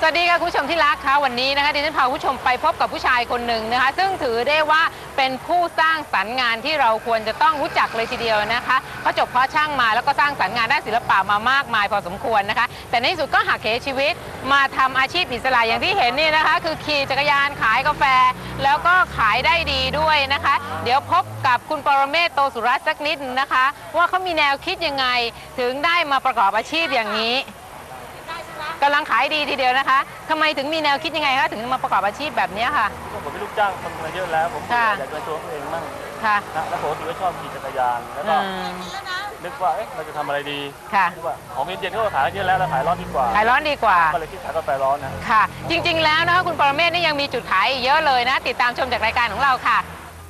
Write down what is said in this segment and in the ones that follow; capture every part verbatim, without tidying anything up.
วัสดีค่ะคุณผู้ชมที่รักค่ะวันนี้นะคะดิฉันพาคุณผู้ชมไปพบกับผู้ชายคนหนึ่งนะคะซึ่งถือได้ว่าเป็นผู้สร้างสรรค์งานที่เราควรจะต้องรู้จักเลยทีเดียวนะคะเขาจบเพาะช่างมาแล้วก็สร้างสรรค์งานด้านศิลปะมามากมายพอสมควรนะคะแต่ในที่สุดก็หักเหชีวิตมาทำอาชีพอิสระอย่างที่เห็นนี่นะคะคือขี่จักรยานขายกาแฟแล้วก็ขายได้ดีด้วยนะคะเดี๋ยวพบกับคุณปรเมศ โตสุรัตน์สักนิดนะคะว่าเขามีแนวคิดยังไงถึงได้มาประกอบอาชีพอย่างนี้กำลังขายดีทีเดียวนะคะทำไมถึงมีแนวคิดยังไงคะถึงมาประกอบอาชีพแบบนี้ค่ะผมเป็นลูกจ้างคนมาเยอะแล้วผมอยากเป็นตัวเองมั่งค่ะแล้วผมก็ชอบขี่จักรยานแล้วก็นึกว่าเอ๊ะเราจะทำอะไรดีค่ะนึกว่าของเย็นๆก็ขายเยอะแล้วเราขายร้อนดีกว่าขายร้อนดีกว่าก็เลยคิดขายกาแฟร้อนนะค่ะจริงๆแล้วนะคะคุณปรเมศนี่ยังมีจุดขายเยอะเลยนะติดตามชมจากรายการของเราค่ะ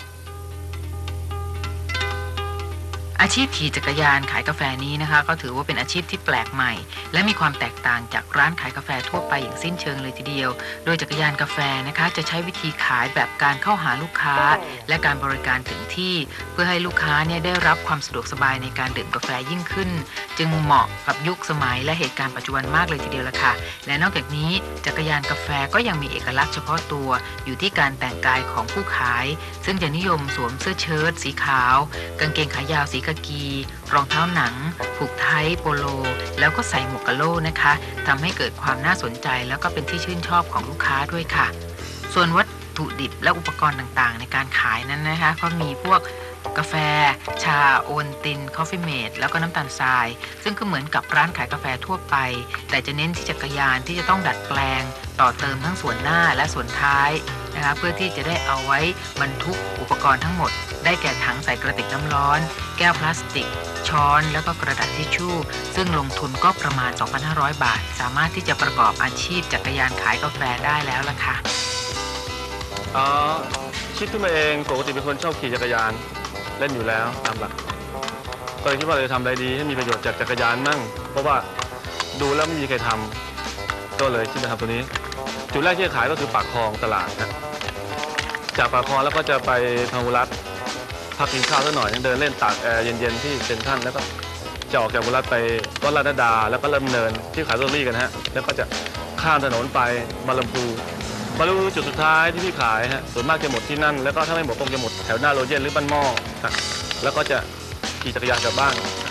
อาชีพขี่จักรยานขายกาแฟนี้นะคะก็ถือว่าเป็นอาชีพที่แปลกใหม่และมีความแตกต่างจากร้านขายกาแฟทั่วไปอย่างสิ้นเชิงเลยทีเดียวโดยจักรยานกาแฟนะคะจะใช้วิธีขายแบบการเข้าหาลูกค้าและการบริการถึงที่เพื่อให้ลูกค้าเนี่ยได้รับความสะดวกสบายในการดื่มกาแฟยิ่งขึ้นจึงเหมาะกับยุคสมัยและเหตุการณ์ปัจจุบันมากเลยทีเดียวละค่ะและนอกจากนี้จักรยานกาแฟก็ยังมีเอกลักษณ์เฉพาะตัวอยู่ที่การแต่งกายของผู้ขายซึ่งจะนิยมสวมเสื้อเชิ้ตสีขาวกางเกงขายาวสีกากีรองเท้าหนังผูกไทโปโลแล้วก็ใส่หมวกกะโหลนะคะทำให้เกิดความน่าสนใจแล้วก็เป็นที่ชื่นชอบของลูกค้าด้วยค่ะส่วนวัตถุดิบและอุปกรณ์ต่างๆในการขายนั้นนะคะก็มีพวกกาแฟชาโอวัลตินคอฟฟี่เมดแล้วก็น้ำตาลทรายซึ่งก็เหมือนกับร้านขายกาแฟทั่วไปแต่จะเน้นที่จักรยานที่จะต้องดัดแปลงต่อเติมทั้งส่วนหน้าและส่วนท้ายนะคะเพื่อที่จะได้เอาไว้บรรทุกอุปกรณ์ทั้งหมดได้แก่ถังใส่กระติกน้ำร้อนแก้วพลาสติกช้อนแล้วก็กระดาษทิชชู่ซึ่งลงทุนก็ประมาณ สองพันห้าร้อย บาทสามารถที่จะประกอบอาชีพจักรยานขายกาแฟได้แล้วล่ะค่ะอ๋อคิดขึ้นมาเองปกติเป็นคนชอบขี่จักรยานเล่นอยู่แล้วตามหลักก็เลยคิดว่าจะทำอะไรดีให้มีประโยชน์จากจักรยานมั่งเพราะว่าดูแล้วไม่มีใครทำก็เลยคิดจะทำตัวนี้จุดแรกที่จะขายก็คือปากคลองตลาดนะจากปากคลองแล้วก็จะไปพาหุรัตน์พักกินข้าวสักหน่อยเดินเล่นตากแอร์เย็นๆที่เซ็นทรัลแล้วก็จะออกจากพาหุรัตน์ไปวัดลาดดาแล้วก็เริ่มเนินที่ขายลอตเตอรี่กันฮะแล้วก็จะข้ามถนนไปบางลำพูมาดูจุดสุดท้ายที่พี่ขายฮะส่วนมากจะหมดที่นั่นแล้วก็ถ้าไม่หมดคงจะหมดแถวหน้าโรเจนหรือบ้านหม้อแล้วก็จะขี่จักรยานกลับบ้าน